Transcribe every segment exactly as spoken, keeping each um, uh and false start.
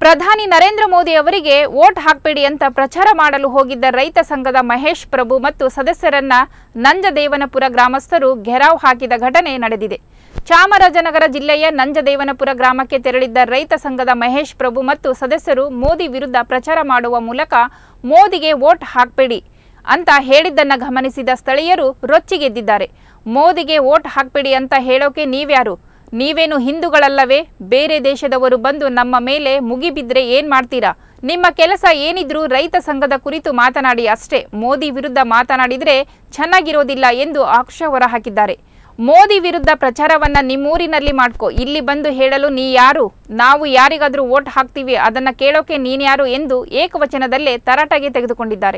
ಪ್ರಧಾನಿ ನರೇಂದ್ರ ಮೋದಿ ಅವರಿಗೆ ವೋಟ್ ಹಾಕಬೇಡಿ ಅಂತ ಪ್ರಚಾರ ಮಾಡಲು ಹೋಗಿದ್ದ ರೈತ ಸಂಘದ ಮಹೇಶ್ ಪ್ರಭು ಮತ್ತು ಸದಸ್ಯರನ್ನ ನಂಜದೇವನಪುರ ಗ್ರಾಮಸ್ಥರು ಘೆರಾವ್ ಹಾಕಿದ ಘಟನೆ ನಡೆದಿದೆ. ಚಾಮರಾಜನಗರ ಜಿಲ್ಲೆಯ ನಂಜದೇವನಪುರ ಗ್ರಾಮಕ್ಕೆ ತೆರಳಿದ್ದ ರೈತ ಸಂಘದ ಮಹೇಶ್ ಪ್ರಭು ಮತ್ತು ಸದಸ್ಯರು ಮೋದಿ ವಿರುದ್ಧ ಪ್ರಚಾರ ಮಾಡುವ ಮೂಲಕ ಮೋದಿಗೆ ವೋಟ್ ಹಾಕಬೇಡಿ ಅಂತ ಹೇಳಿದ್ದನ್ನ ಗಮನಿಸಿದ ಸ್ಥಳೀಯರು ರೊಚ್ಚಿಗೆದ್ದಿದ್ದಾರೆ. ಮೋದಿಗೆ ವೋಟ್ ಹಾಕಬೇಡಿ ಅಂತ ಹೇಳೋಕೆ ನೀವ್ಯಾರು? ನೀವೇನು ಹಿಂದೂಗಳಲ್ಲವೇ? ಬೇರೆ ದೇಶದವರು ಬಂದು ನಮ್ಮ ಮೇಲೆ ಮುಗಿಬಿದ್ರೆ ಏನ್ ಮಾಡ್ತೀರಾ? ನಿಮ್ಮ ಕೆಲಸ ಏನಿದ್ರೂ ರೈತ ಸಂಘದ ಕುರಿತು ಮಾತನಾಡಿ ಅಷ್ಟೇ, ಮೋದಿ ವಿರುದ್ಧ ಮಾತನಾಡಿದ್ರೆ ಚೆನ್ನಾಗಿರೋದಿಲ್ಲ ಎಂದು ಆಕ್ರೋಶ ಹೊರಹಾಕಿದ್ದಾರೆ. ಮೋದಿ ವಿರುದ್ಧ ಪ್ರಚಾರವನ್ನ ನಿಮ್ಮೂರಿನಲ್ಲಿ ಮಾಡ್ಕೋ, ಇಲ್ಲಿ ಬಂದು ಹೇಳಲು ನೀ ಯಾರು? ನಾವು ಯಾರಿಗಾದ್ರೂ ವೋಟ್ ಹಾಕ್ತೀವಿ, ಅದನ್ನ ಕೇಳೋಕೆ ನೀನ್ಯಾರು ಎಂದು ಏಕವಚನದಲ್ಲೇ ತರಾಟೆಗೆ ತೆಗೆದುಕೊಂಡಿದ್ದಾರೆ.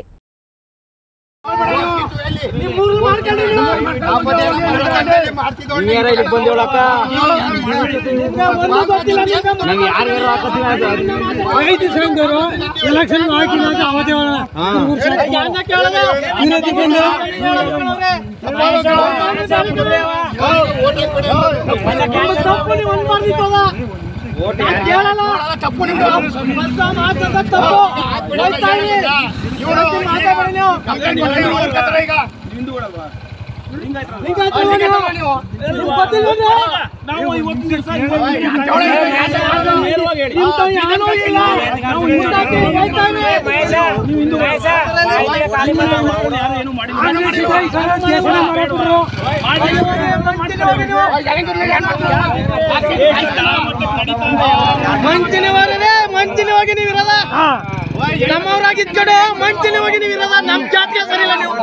ಮಂಚಿನ ಹೋಗಿ ನೀವು ಇರಲ್ಲ, ನಮ್ಮವರಾಗಿದ್ಕಡೆ ಮಂಚಿನ ಹೋಗಿ ನೀವು ಇರಲ್ಲ. ನಮ್ ಜಾತಿಗೆ ಸರಿ ಇಲ್ಲ, ನೀವು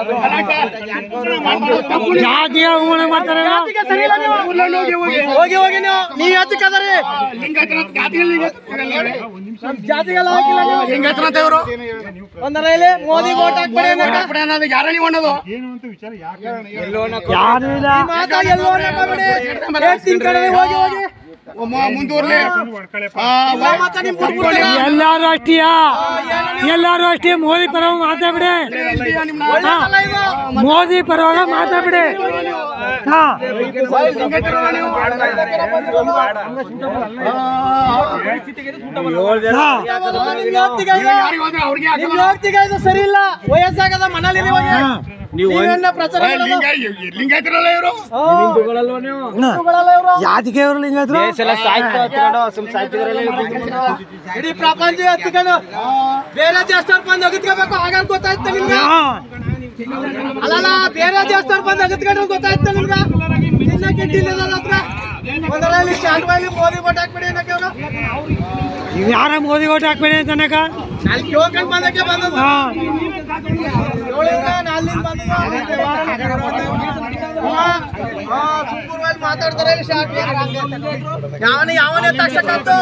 ಜಾತಿಗೆ ಅವಮಾನ ಮಾಡ್ತಾರೆ. ಹೋಗಿ ಹೋಗಿ ನೀವು ನೀವು ಯಾತಕ್ಕೆ ಅದರಿ ಜಾತಿಗೆಲ್ಲ ಹಾಕಿಲ್ಲ. ಒಂದರಲ್ಲಿ ಮೋದಿ ವೋಟ್ ಹಾಕ್ಬೇಡಿ ಅನ್ನೋದು ಯಾರು ಅನ್ನೋದು ಹೋಗಿ ಹೋಗಿ ಎಲ್ಲಾರು ಅಷ್ಟೇ ಎಲ್ಲಾರು ಅಷ್ಟೇ ಮೋದಿ ಪರವಾಗಿ ಮಾತಾಡ್ಬಿಡಿ, ಮೋದಿ ಪರವಾಗಿ ಮಾತಾಡ್ಬಿಡಿ. ಸರಿ ಇಲ್ಲ, ವಯಸ್ಸಾಗದ ಮನೇಲಿ ಜಾತಿಗೆ ಇಡೀ ಪ್ರಪಂಚ ಹಚ್ಕೊಂಡು ಬೇರೆ ದೇಶದವ್ರು ಬಂದು ಅಗತ್ಕೋಬೇಕು, ಹಾಗಾಗಿ ಗೊತ್ತಾಯ್ತ ನಿಮ್ಗೆ. ಅಲ್ಲ ಬೇರೆ ದೇಶದವ್ರು ಬಂದು ಅಗತ್ಕೊಂಡ್ರೆ ಗೊತ್ತಾಯ್ತ ನಿಮ್ಗೆ. ಒಂದರಲ್ಲಿ ಸ್ಟ್ಯಾಂಡ್ ಬೈಲಿ ಮೋದಿ ವೋಟ್ ಹಾಕ್ಬೇಡಿ ಅನ್ನಕ್ಕೆ ಅವರು ಯಾರ ಮೋದಿ ವೋಟ್ ಹಾಕ್ಬೇಡಿ ಅಂತ ಅನ್ನಕ ಅಲ್ಲಿ ಕೇಳ್ಕೊಂಡು ಬಂದಕ್ಕೆ ಬಂದದ್ದು ಮಾತಾಡ್ತಾರೆ. ಯಾವನ ಯಾವನೇ ತಕ್ಷಕಂತು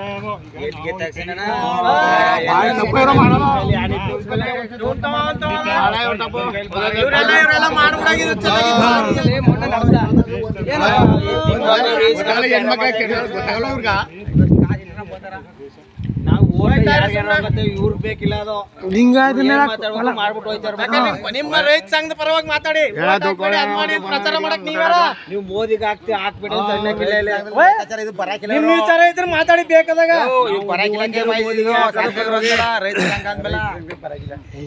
ಇವರೆಲ್ಲ ಮಾಡ್ಬಿಡಾಗಿರುತ್ತೆ. ನಿಮ್ಮ ರೈತ ಸಂಘದ ಪರವಾಗಿ ಮಾತಾಡಿ ಪ್ರಚಾರ ಮಾಡಕ್ ನೀವ್ಯಾರ? ನೀವು ಮೋದಿಗೆ ಹಾಕ್ತಿ ಹಾಕ್ಬಿಡಿ ನಿಮ್ ವಿಚಾರ ಇದ್ರೆ ಮಾತಾಡಿ ಬೇಕಾದಾಗ. ರೈತ ಸಂಘ ಅಂದ್ಮೇಲೆ